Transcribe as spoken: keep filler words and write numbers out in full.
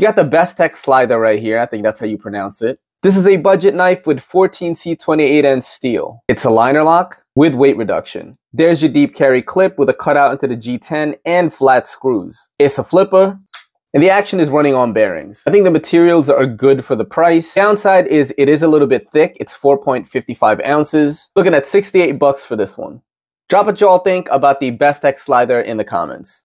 You got the Bestech Slyther right here. I think that's how you pronounce it. This is a budget knife with fourteen C twenty-eight N steel. It's a liner lock with weight reduction. There's your deep carry clip with a cutout into the G ten and flat screws. It's a flipper, and the action is running on bearings. I think the materials are good for the price. Downside is it is a little bit thick. It's four point five five ounces. Looking at sixty-eight bucks for this one. Drop what y'all think about the Bestech Slyther in the comments.